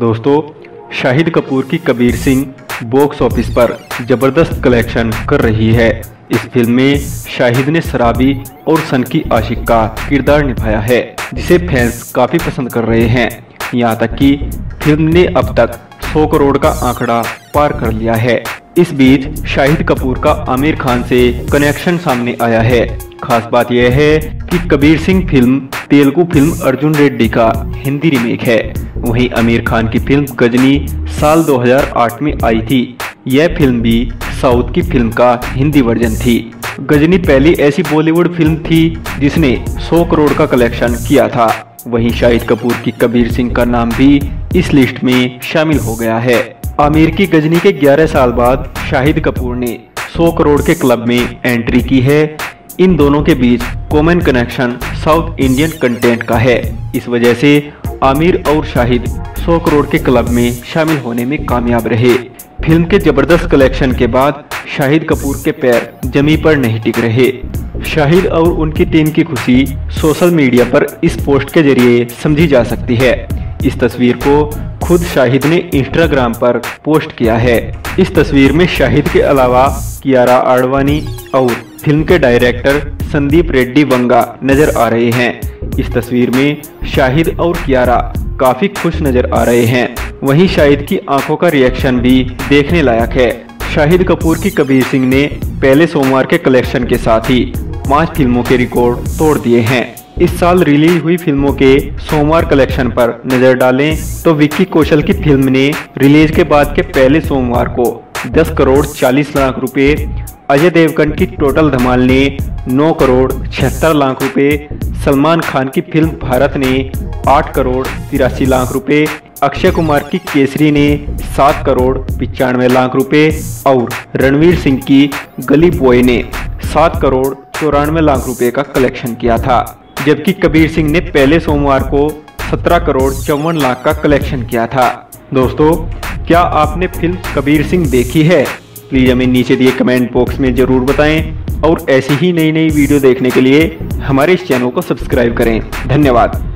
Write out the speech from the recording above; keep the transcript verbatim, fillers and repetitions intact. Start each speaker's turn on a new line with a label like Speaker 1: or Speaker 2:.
Speaker 1: दोस्तों, शाहिद कपूर की Kabir Singh box office पर जबरदस्त कलेक्शन कर रही है। इस फिल्म में शाहिद ने शराबी और सन की आशिक का किरदार निभाया है, जिसे फैंस काफी पसंद कर रहे हैं। यहाँ तक कि फिल्म ने अब तक सौ करोड़ का आंकड़ा पार कर लिया है। इस बीच शाहिद कपूर का आमिर खान से कनेक्शन सामने आया है। खास बात यह है कि कबीर सिंह फिल्म तेलुगु फिल्म अर्जुन रेड्डी का हिंदी रीमेक है। वहीं आमिर खान की फिल्म गजनी साल दो हज़ार आठ में आई थी। यह फिल्म भी साउथ की फिल्म का हिंदी वर्जन थी। गजनी पहली ऐसी बॉलीवुड फिल्म थी जिसने सौ करोड़ का कलेक्शन किया था। वहीं शाहिद कपूर की कबीर सिंह का नाम भी इस लिस्ट में शामिल हो गया है। आमिर की गजनी के ग्यारह साल बाद शाहिद कपूर ने सौ करोड़ के क्लब में एंट्री की है। इन दोनों के बीच common connection South Indian content का है। इस वजह से आमिर और शाहिद सौ करोड़ के क्लब में शामिल होने में कामयाब रहे। फिल्म के जबरदस्त कलेक्शन के बाद शाहिद कपूर के पैर जमीन पर नहीं टिक रहे। शाहिद और उनकी टीम की खुशी सोशल मीडिया पर इस पोस्ट के जरिए समझी जा सकती है। इस तस्वीर को खुद शाहिद ने इंस्टाग्राम पर पोस्ट किया है। इस तस्वीर में शाहिद के अलावा कियारा आडवाणी और फिल्म के डायरेक्टर संदीप रेड्डी वंगा नजर आ रहे हैं। इस तस्वीर में शाहिद और कियारा काफी खुश नजर आ रहे हैं। वहीं शाहिद की आंखों का रिएक्शन भी देखने लायक है। शाहिद कपूर की कबीर सिंह ने पहले सोमवार के कलेक्शन के साथ ही पांच फिल्मों के रिकॉर्ड तोड़ दिए हैं। इस साल रिलीज हुई फिल्मों के सोमवार कलेक्शन पर नजर डालें तो विक्की कौशल की फिल्म ने रिलीज के बाद के पहले सोमवार को दस करोड़ चालीस लाख रुपए, अजय देवगन की टोटल धमाल ने नौ करोड़ छिहत्तर लाख रुपए, सलमान खान की फिल्म भारत ने आठ करोड़ तिरासी लाख रुपए, अक्षय कुमार की केसरी ने सात करोड़ पिचानवे लाख रुपए और रणवीर सिंह की गली बॉय ने सात करोड़ चौरानवे लाख रुपए का कलेक्शन किया था। जबकि कबीर सिंह ने पहले सोमवार को सत्रह करोड़ चौवन लाख का कलेक्शन किया था। दोस्तों, क्या आपने फिल्म कबीर सिंह देखी है? प्लीज हमें नीचे दिए कमेंट बॉक्स में जरूर बताएं और ऐसी ही नई नई वीडियो देखने के लिए हमारे इस चैनल को सब्सक्राइब करें। धन्यवाद।